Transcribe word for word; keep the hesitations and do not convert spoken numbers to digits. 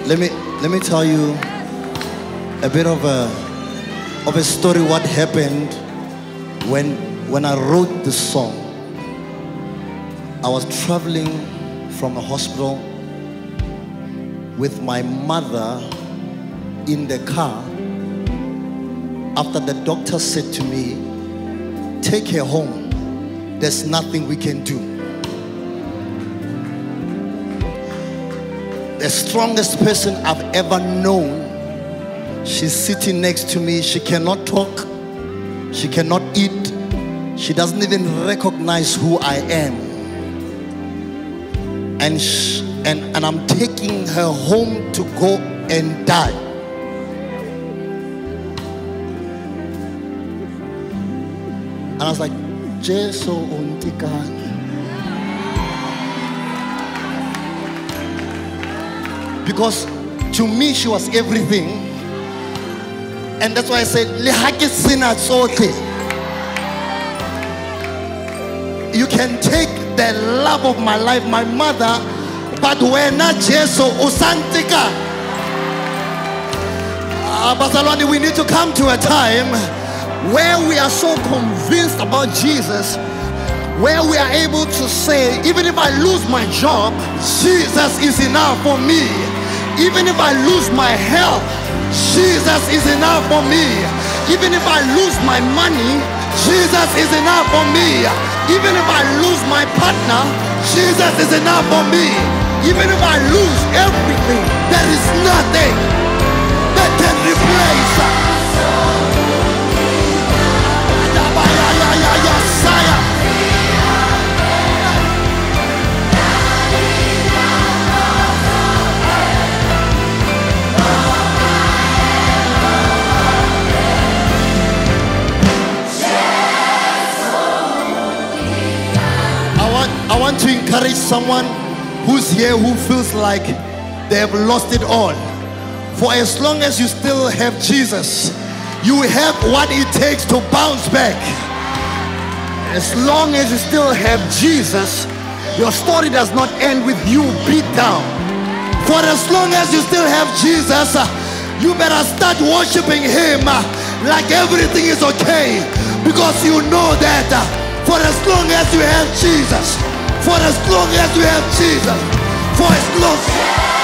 let me let me tell you a bit of a of a story what happened when when I wrote this song. I was traveling from a hospital with my mother in the car after the doctor said to me, take her home, there's nothing we can do. The strongest person I've ever known, she's sitting next to me. She cannot talk, she cannot eat, she doesn't even recognize who I am. And, she, and, and I'm taking her home to go and die. And I was like, Jesu untikani. Because to me she was everything. And that's why I said, Lihake sina sote. You can take the love of my life, my mother, but we're not Jesu usantika. Uh, Basalwani, we need to come to a time where we are so convinced about Jesus, where we are able to say, even if I lose my job, Jesus is enough for me. Even if I lose my health, Jesus is enough for me. Even if I lose my money, Jesus is enough for me. Even if I lose my partner, Jesus is enough for me. Even if I lose everything, there is nothing that can replace. I want to encourage someone who's here who feels like they have lost it all. For as long as you still have Jesus, you have what it takes to bounce back. As long as you still have Jesus, your story does not end with you beat down. For as long as you still have Jesus, you better start worshiping him like everything is okay. Because you know that for as long as you have Jesus, for as long as you have Jesus, for as long